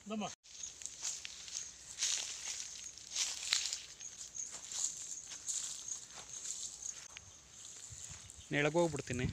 ನೆಳಗೆ ಹೋಗ್ಬಿಡ್ತೀನಿ.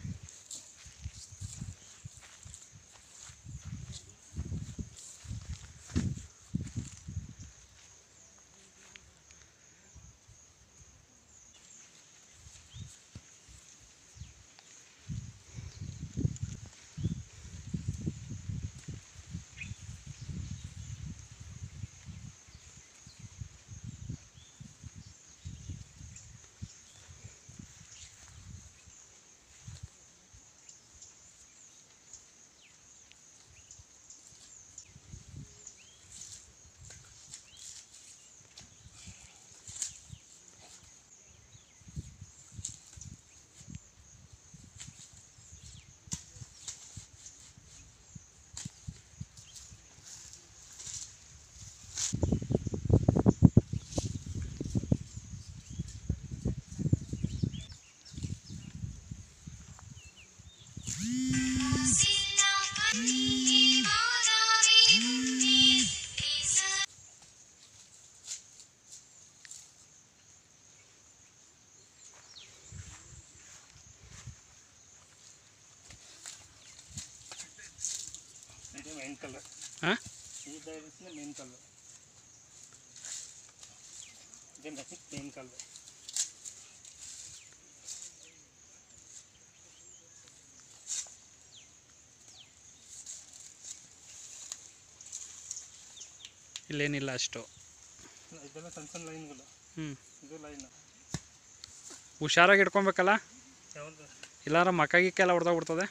Main colour ಈ direction main colour ಇದು ಮೇನ್ ಕಲರ್ ಇಲ್ಲೇನಿಲ್ಲ ಅಷ್ಟು. ಇದೆಲ್ಲ ಸಣ್ಣ ಸಣ್ಣ ಲೈನ್ಗಳು. ಇದು ಲೈನ್ ಹುಷಾರಾಗಿ ಇಟ್ಕೊಬೇಕಲ್ಲ, ಯಾವುದು ಇಲ್ಲಾಂದ್ರೆ ಮಕ್ಕಾಗಿಕ್ಕೆಲ್ಲ ಹೊಡೆದೋಗ್ಬಿಡ್ತದೆ.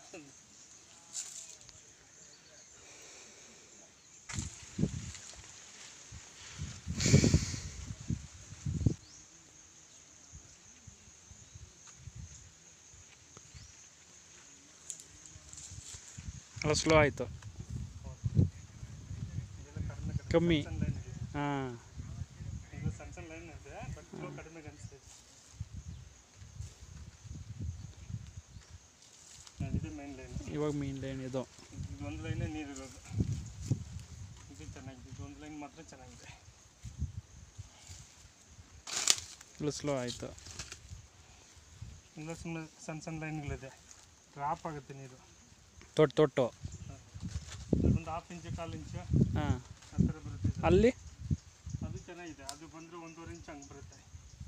ಅಲ್ಲ ಸ್ಲೋ ಆಯಿತು, ಕಮ್ಮಿ. ಹಾಂ, ಇದು ಸಣ್ಣ ಸಣ್ಣ ಲೈನ್ ಇದೆ, ಬಟ್ ಫ್ಲೋ ಕಡಿಮೆ ಅನಿಸ್ತದೆ. ಇದು ಮೇನ್ ಲೈನ್. ಇವಾಗ ಮೇನ್ ಲೈನ್ ಇದು ಒಂದು ಲೈನೇ ನೀರಿರೋದು. ಇದು ಚೆನ್ನಾಗಿದೆ, ಇದು ಒಂದು ಲೈನ್ ಮಾತ್ರ ಚೆನ್ನಾಗಿದೆ. ಇಲ್ಲ ಸ್ಲೋ ಆಯಿತು. ಇಲ್ಲ ಸುಮ್ಮನೆ ಸಣ್ಣ ಸಣ್ಣ ಲೈನ್ಗಳಿದೆ, ಡ್ರಾಪ್ ಆಗುತ್ತೆ ನೀರು. ತೊಟ್ಟು ಒಂದು 1/2 ಇಂಚು 1/4 ಇಂಚು ಹಾಂ ಆ ಥರ ಬರುತ್ತೆ. ಅಲ್ಲಿ ಅದು ಚೆನ್ನಾಗಿದೆ, ಅದು ಬಂದರೆ 1.5 ಇಂಚ್ ಹಂಗೆ ಬರುತ್ತೆ.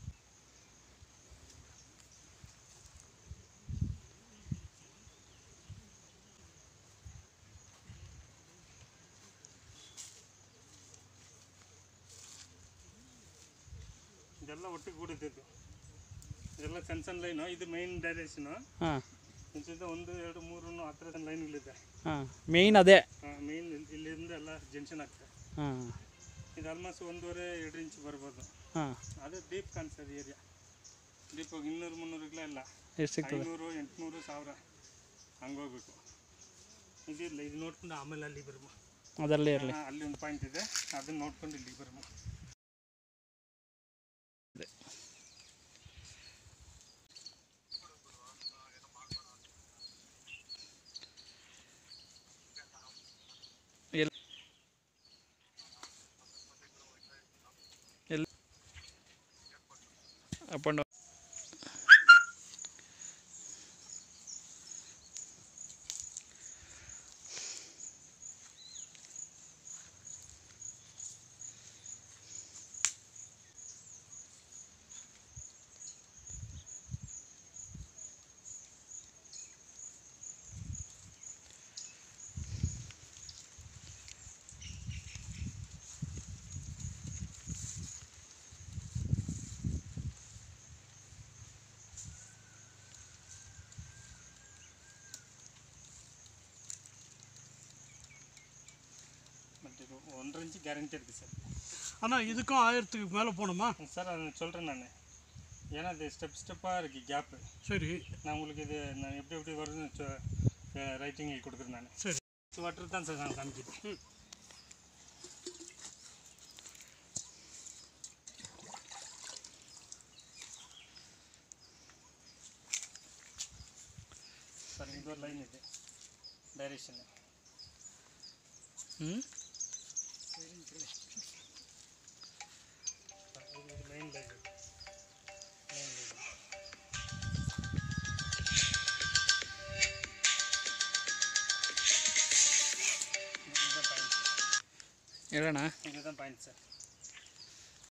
ಇದೆಲ್ಲ ಒಟ್ಟಿಗೆ ಕೂಡಿದ್ದು, ಇದೆಲ್ಲ ಸಣ್ಣ ಸಣ್ಣ ಲೈನು. ಇದು ಮೈನ್ ಡೈರೆಕ್ಷನು. ಹಾಂ, ಇಂಚಿಂದ 1, 2, 3 ಆ ಥರ ಲೈನ್ಗಳಿದೆ. ಹಾಂ, ಮೇಯ್ನ್ ಅದೇ. ಮೇಯ್ನ್ ಇಲ್ಲಿಂದ ಎಲ್ಲ ಜಂಕ್ಷನ್ ಆಗ್ತದೆ. ಹಾಂ, ಇದು ಆಲ್ಮೋಸ್ಟ್ 1.5-2 ಇಂಚ್ ಬರ್ಬೋದು. ಹಾಂ, ಅದು ಡೀಪ್ ಕಾಣಿಸ್ತದೆ ಏರಿಯಾ. ಡೀಪ್ ಹೋಗಿ 200-300 ಇಲ್ಲ, ಎಷ್ಟು ಸಿಗ್ತದೆ? 500, 800, 1000 ಹಂಗೆ ಹೋಗ್ಬೇಕು. ಇದಿಲ್ಲ, ಇದು ನೋಡ್ಕೊಂಡು ಆಮೇಲೆ ಅಲ್ಲಿ ಬರ್ಬೋದು. ಅದರಲ್ಲೇ ಇರಲಿ. ಅಲ್ಲಿ ಒಂದು ಪಾಯಿಂಟ್ ಇದೆ, ಅದನ್ನು ನೋಡ್ಕೊಂಡು ಇಲ್ಲಿ ಬರ್ಬೋದು. ಎಲ್ಲಿ ಅಪ್ ಆ್ಯಂಡ್ பட் இது 1.5 இன்ச் கேரண்டி இருக்குது சார். ஆனால் இதுக்கும் 1000க்கு மேலே போகணுமா சார்? அது சொல்கிறேன் நான். ஏன்னா இது ஸ்டெப்பாக இருக்குது கேப்பு. சரி, நான் உங்களுக்கு இது நான் எப்படி வருதுன்னு ரைட்டிங்கில் கொடுக்குறேன் நான். சரி, வாட்டர் தான் சார் நான் காமிக்கிறேன். ಸರ್ ಇದು ಲೈನ್ ಇದೆ ಡೈರೆಕ್ಷನ್. இது மெயின் லைன் ಹೇಳೋಣ இதுதான் பாயிண்ட் சார்